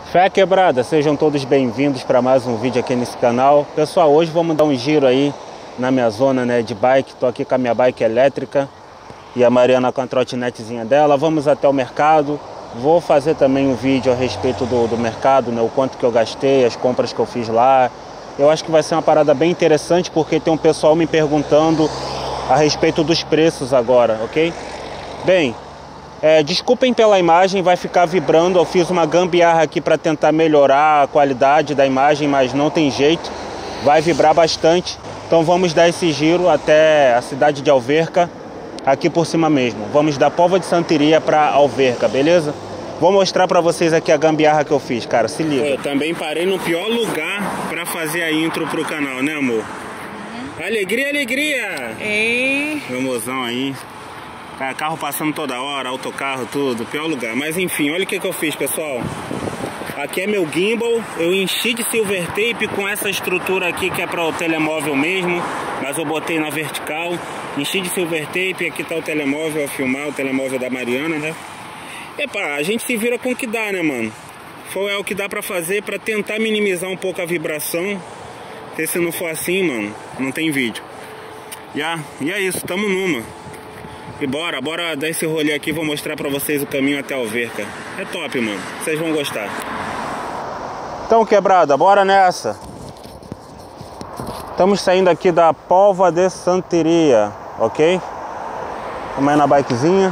Fé quebrada, sejam todos bem-vindos para mais um vídeo aqui nesse canal. Pessoal, hoje vamos dar um giro aí na minha zona, né, de bike. Tô aqui com a minha bike elétrica e a Mariana com a trotinetezinha dela. Vamos até o mercado. Vou fazer também um vídeo a respeito do mercado, né, o quanto que eu gastei, as compras que eu fiz lá. Eu acho que vai ser uma parada bem interessante porque tem um pessoal me perguntando a respeito dos preços agora, ok? Bem, desculpem pela imagem, vai ficar vibrando. Eu fiz uma gambiarra aqui para tentar melhorar a qualidade da imagem, mas não tem jeito, vai vibrar bastante. Então vamos dar esse giro até a cidade de Alverca, aqui por cima mesmo. Vamos da Póvoa de Santeria para Alverca, beleza? Vou mostrar para vocês aqui a gambiarra que eu fiz, cara, se liga. Eu também parei no pior lugar para fazer a intro pro canal, né, amor? Alegria, alegria! Ei! Meu mozão aí. Carro passando toda hora, autocarro, tudo, pior lugar. Mas enfim, olha o que eu fiz, pessoal. Aqui é meu gimbal, eu enchi de silver tape com essa estrutura aqui que é para o telemóvel mesmo, mas eu botei na vertical. Enchi de silver tape, aqui tá o telemóvel a filmar, o telemóvel da Mariana, né? Epa, a gente se vira com o que dá, né, mano? É o que dá pra fazer pra tentar minimizar um pouco a vibração. Porque se não for assim, mano, não tem vídeo. E é isso, tamo numa. E bora dar esse rolê aqui, vou mostrar pra vocês o caminho até Alverca. É top, mano, vocês vão gostar. Então, quebrada, bora nessa. Estamos saindo aqui da Póvoa de Santeria, ok? Vamos aí na bikezinha.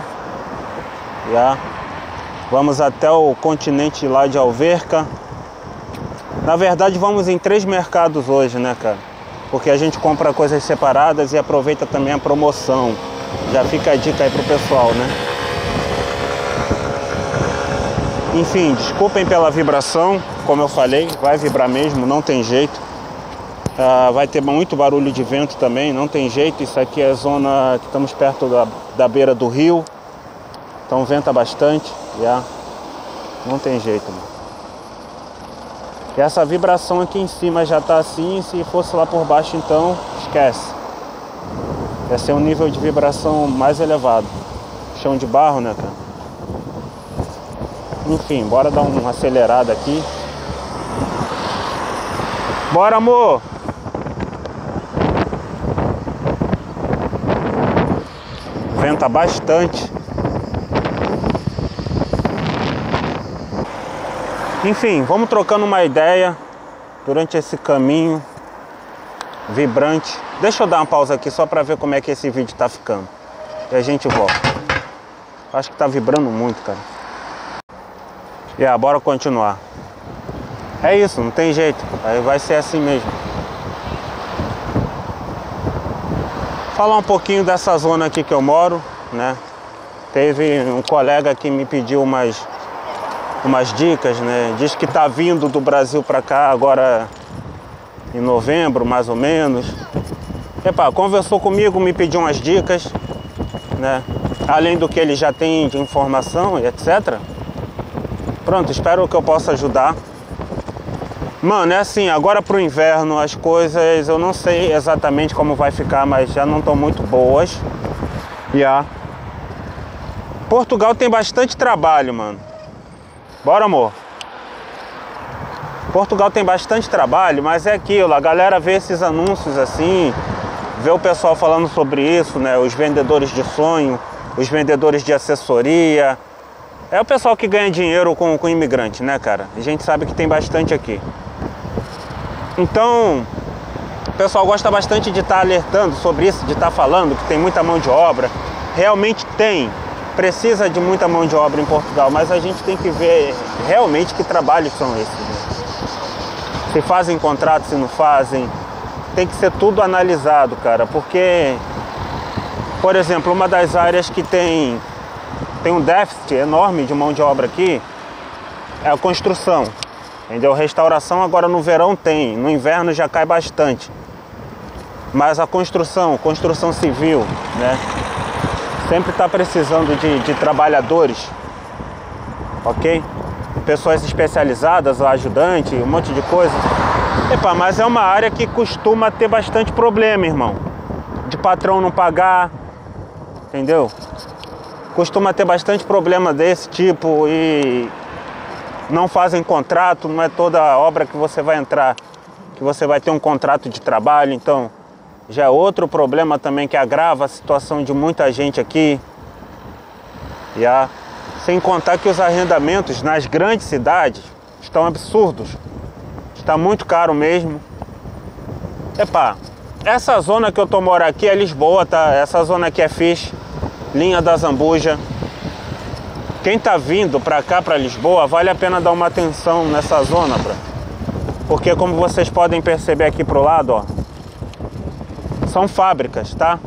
Vamos até o continente lá de Alverca. Na verdade, vamos em 3 mercados hoje, né, cara? Porque a gente compra coisas separadas e aproveita também a promoção. Já fica a dica aí pro pessoal, né? Enfim, desculpem pela vibração, como eu falei, vai vibrar mesmo, não tem jeito. Vai ter muito barulho de vento também, não tem jeito. Isso aqui é a zona que estamos perto da beira do rio. Então venta bastante, não tem jeito, mano. E essa vibração aqui em cima já tá assim, se fosse lá por baixo então, esquece. Ia ser um nível de vibração mais elevado. Chão de barro, né, cara? Enfim, bora dar uma acelerada aqui. Bora, amor! Venta bastante. Enfim, vamos trocando uma ideia durante esse caminho vibrante. Deixa eu dar uma pausa aqui só para ver como é que esse vídeo tá ficando. E a gente volta. Acho que tá vibrando muito, cara. Bora continuar. É isso, não tem jeito. Aí vai ser assim mesmo. Falar um pouquinho dessa zona aqui que eu moro, né? Teve um colega que me pediu umas dicas, né? Diz que tá vindo do Brasil para cá agora em novembro, mais ou menos. Conversou comigo, me pediu umas dicas, né? Além do que ele já tem de informação e etc. Pronto, espero que eu possa ajudar. Mano, é assim, agora pro inverno as coisas, eu não sei exatamente como vai ficar, mas já não estão muito boas. Portugal tem bastante trabalho, mano. Bora, amor. Portugal tem bastante trabalho, mas é aquilo, a galera vê esses anúncios assim, vê o pessoal falando sobre isso, né? Os vendedores de sonho, os vendedores de assessoria. É o pessoal que ganha dinheiro com imigrante, né, cara? A gente sabe que tem bastante aqui. Então, o pessoal gosta bastante de estar alertando sobre isso, de estar falando que tem muita mão de obra. Realmente tem. Precisa de muita mão de obra em Portugal, mas a gente tem que ver realmente que trabalhos são esses, né? Se fazem contrato, se não fazem. Tem que ser tudo analisado, cara, porque, por exemplo, uma das áreas que tem um déficit enorme de mão de obra aqui é a construção, entendeu? Restauração agora no verão tem, no inverno já cai bastante. Mas a construção civil, né? Sempre está precisando de trabalhadores, ok? Pessoas especializadas, ajudante, um monte de coisa. Mas é uma área que costuma ter bastante problema, irmão. De patrão não pagar, entendeu? Costuma ter bastante problema desse tipo e não fazem contrato, não é toda obra que você vai entrar, que você vai ter um contrato de trabalho, então já é outro problema também que agrava a situação de muita gente aqui. Sem contar que os arrendamentos nas grandes cidades estão absurdos, está muito caro mesmo. Essa zona que eu tô morando aqui é Lisboa, tá? Essa zona aqui é Fish, linha da Zambuja. Quem tá vindo pra cá, pra Lisboa, vale a pena dar uma atenção nessa zona, porque como vocês podem perceber aqui pro lado, ó, são fábricas, tá?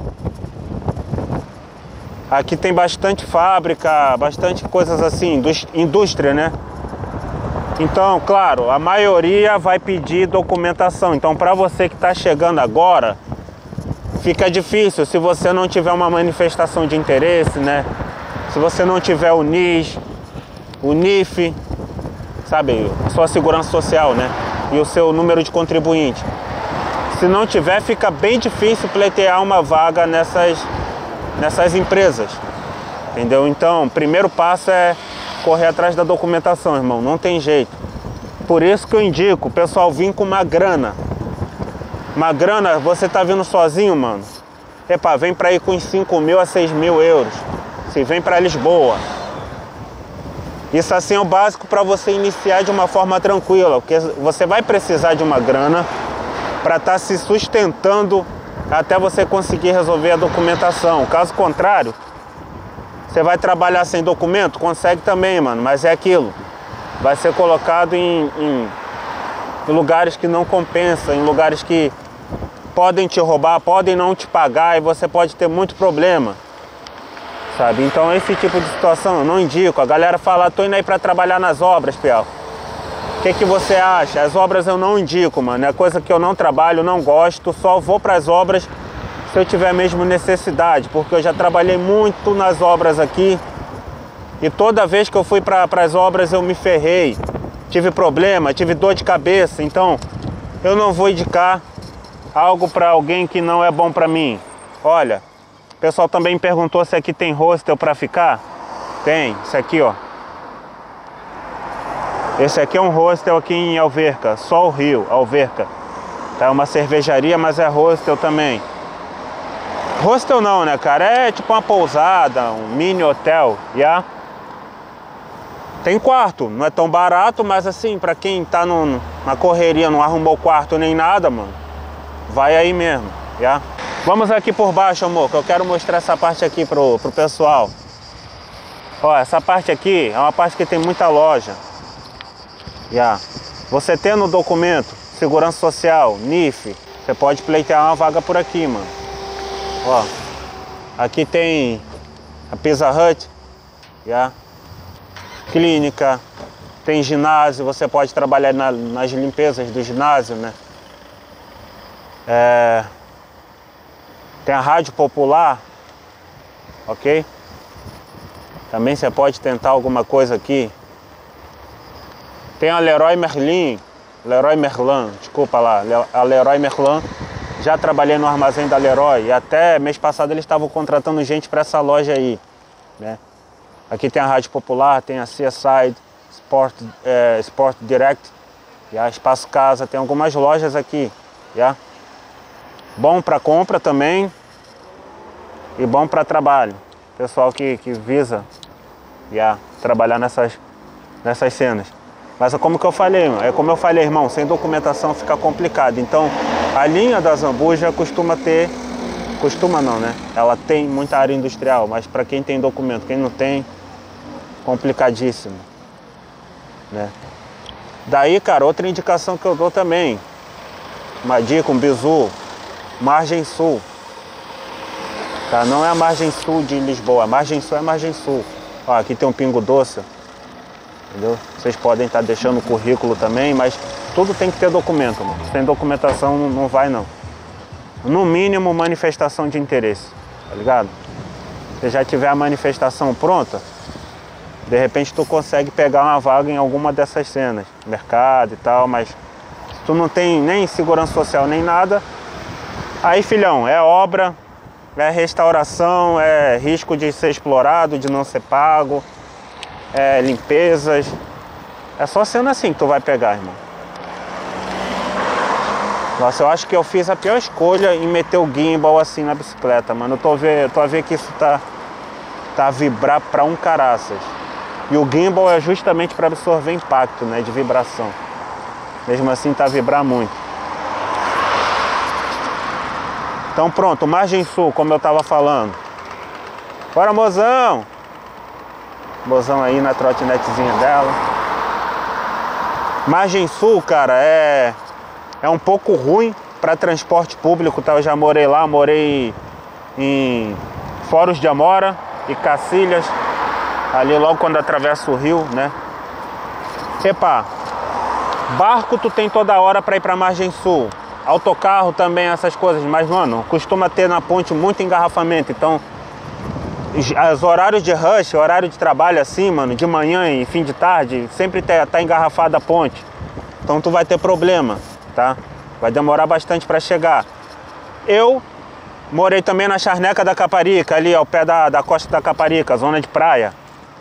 Aqui tem bastante fábrica, bastante coisas assim, indústria, né? Então, claro, a maioria vai pedir documentação. Então, para você que está chegando agora, fica difícil se você não tiver uma manifestação de interesse, né? Se você não tiver o NIS, o NIF, sabe, a sua segurança social, né? E o seu número de contribuinte. Se não tiver, fica bem difícil pleitear uma vaga nessas empresas, entendeu? Então, o primeiro passo é correr atrás da documentação, irmão, não tem jeito. Por isso que eu indico o pessoal vir com uma grana. Uma grana, você tá vindo sozinho, mano? Vem pra ir com uns 5 mil a 6 mil euros. Se vem pra Lisboa. Isso assim é o básico para você iniciar de uma forma tranquila, porque você vai precisar de uma grana para estar se sustentando até você conseguir resolver a documentação. Caso contrário, você vai trabalhar sem documento? Consegue também, mano, mas é aquilo. Vai ser colocado em lugares que não compensam, em lugares que podem te roubar, podem não te pagar e você pode ter muito problema, sabe? Então esse tipo de situação eu não indico. A galera fala, tô indo aí pra trabalhar nas obras, Piau. O que você acha? As obras eu não indico, mano. É coisa que eu não trabalho, não gosto, só vou pras obras se eu tiver mesmo necessidade, porque eu já trabalhei muito nas obras aqui e toda vez que eu fui para as obras eu me ferrei, tive problema, tive dor de cabeça, então eu não vou indicar algo para alguém que não é bom para mim. Olha, o pessoal também me perguntou se aqui tem hostel para ficar. Tem, isso aqui, ó. Esse aqui é um hostel aqui em Alverca, Sol Rio, Alverca. É uma cervejaria, mas é hostel também. Hostel não, né, cara? É tipo uma pousada, um mini hotel, Tem quarto, não é tão barato, mas assim, pra quem tá na correria, não arrumou quarto nem nada, mano, vai aí mesmo, Vamos aqui por baixo, amor, que eu quero mostrar essa parte aqui pro pessoal. Ó, essa parte aqui é uma parte que tem muita loja, Você tendo o documento, segurança social, NIF, você pode pleitear uma vaga por aqui, mano. Ó, aqui tem a Pizza Hut, clínica, tem ginásio, você pode trabalhar nas limpezas do ginásio, né? Tem a rádio popular, ok? Também você pode tentar alguma coisa aqui. Tem a Leroy Merlin, desculpa lá, a Leroy Merlin. Já trabalhei no armazém da Leroy e até mês passado eles estavam contratando gente para essa loja aí, né? Aqui tem a Rádio Popular, tem a Seaside, Sport Direct, Espaço Casa, tem algumas lojas aqui, Bom para compra também e bom para trabalho. Pessoal que visa trabalhar nessas cenas. Mas é como eu falei, irmão, sem documentação fica complicado. Então, a linha da Zambuja costuma não, né? Ela tem muita área industrial, mas para quem tem documento, quem não tem, complicadíssimo, né? Daí, cara, outra indicação que eu dou também, uma dica, um bizu, Margem Sul, tá? Não é a Margem Sul de Lisboa, a Margem Sul é a Margem Sul. Ó, aqui tem um Pingo Doce, entendeu? Vocês podem estar deixando o currículo também, mas tudo tem que ter documento, mano. Se tem documentação, não vai não. No mínimo, manifestação de interesse, tá ligado? Se já tiver a manifestação pronta, de repente tu consegue pegar uma vaga em alguma dessas cenas, mercado e tal, mas se tu não tem nem segurança social nem nada, aí, filhão, é obra, é restauração, é risco de ser explorado, de não ser pago, é limpezas, É só sendo assim que tu vai pegar, irmão. Nossa, eu acho que eu fiz a pior escolha em meter o gimbal assim na bicicleta, mano. Eu tô a ver que isso tá a vibrar pra um caraças. E o gimbal é justamente para absorver impacto, né, de vibração. Mesmo assim tá a vibrar muito. Então pronto, margem sul, como eu tava falando. Bora, mozão! Mozão aí na trotinetezinha dela. Margem sul, cara, é um pouco ruim para transporte público, tá? Eu já morei lá, morei em Foros de Amora e Cacilhas, ali logo quando atravessa o rio, né? Epa, barco tu tem toda hora para ir para margem sul, autocarro também, essas coisas, mas mano, costuma ter na ponte muito engarrafamento, então os horários de rush, horário de trabalho assim, mano, de manhã e fim de tarde, sempre tá engarrafada a ponte, então tu vai ter problema, tá? Vai demorar bastante para chegar. Eu morei também na Charneca da Caparica, ali ao pé da costa da Caparica, zona de praia.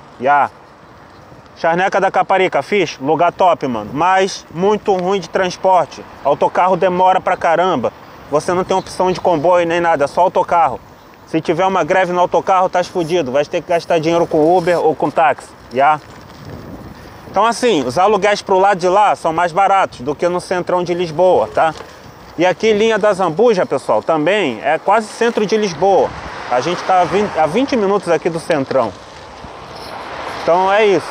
Charneca da Caparica, fiz, lugar top, mano. Mas muito ruim de transporte. Autocarro demora pra caramba. Você não tem opção de comboio nem nada, é só autocarro. Se tiver uma greve no autocarro, tá fudido. Vai ter que gastar dinheiro com Uber ou com táxi. Então assim, os aluguéis pro lado de lá são mais baratos do que no centrão de Lisboa, tá? E aqui Linha da Zambuja, pessoal, também é quase centro de Lisboa. A gente tá a 20 minutos aqui do centrão. Então é isso.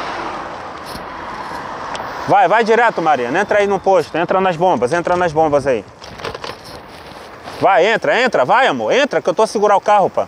Vai direto, Mariana. Entra aí no posto, entra nas bombas aí. Vai, entra, vai, amor. Entra que eu tô a segurar o carro, pá.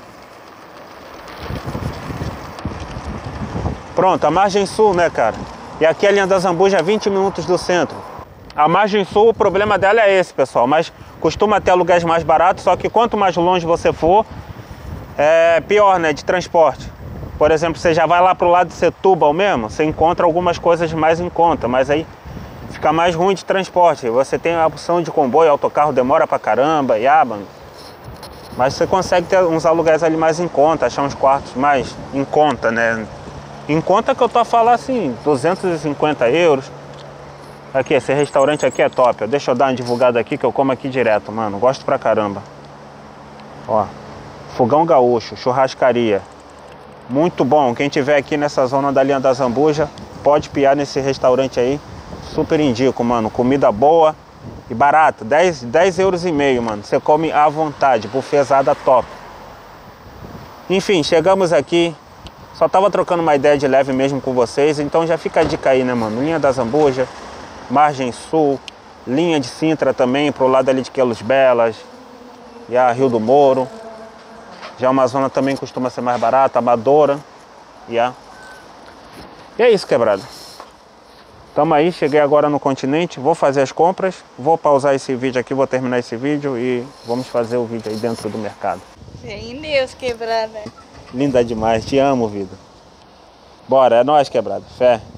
Pronto, a margem sul, né, cara? E aqui a Linha da Zambuja é 20 minutos do centro. A margem sul, o problema dela é esse, pessoal. Mas costuma ter aluguéis mais baratos, só que quanto mais longe você for, é pior, né, de transporte. Por exemplo, você já vai lá pro lado de Setúbal mesmo, você encontra algumas coisas mais em conta, mas aí fica mais ruim de transporte. Você tem a opção de comboio, autocarro demora pra caramba, mano. Mas você consegue ter uns aluguéis ali mais em conta, achar uns quartos mais em conta, né? Em conta que eu tô a falar assim, 250 euros. Aqui, esse restaurante aqui é top, ó. Deixa eu dar uma divulgada aqui que eu como aqui direto, mano. Gosto pra caramba. Ó, Fogão Gaúcho, churrascaria. Muito bom, quem tiver aqui nessa zona da Linha da Zambuja, pode piar nesse restaurante aí. Super indico, mano. Comida boa e barata, 10 euros e meio, mano. Você come à vontade, bufezada top. Enfim, chegamos aqui. Só tava trocando uma ideia de leve mesmo com vocês, então já fica a dica aí, né, mano? Linha da Zambuja, margem sul, linha de Sintra também, pro lado ali de Queluz Belas, e a Rio do Moro. Já uma zona também costuma ser mais barata, Amadora, E é isso, quebrada. Tamo aí, cheguei agora no continente, vou fazer as compras, vou pausar esse vídeo aqui, vou terminar esse vídeo e vamos fazer o vídeo aí dentro do mercado. Fé em Deus, quebrada. Linda demais, te amo, vida. Bora, é nóis, quebrada. Fé.